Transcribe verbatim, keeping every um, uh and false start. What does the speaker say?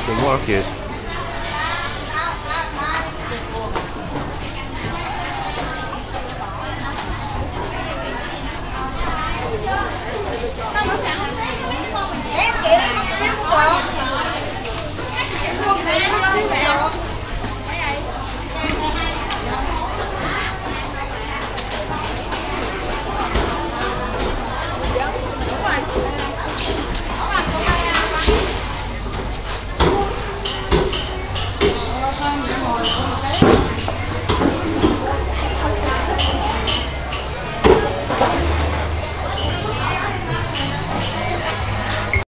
The market. Em kể đây mất xíu được. Không thể mất xíu được.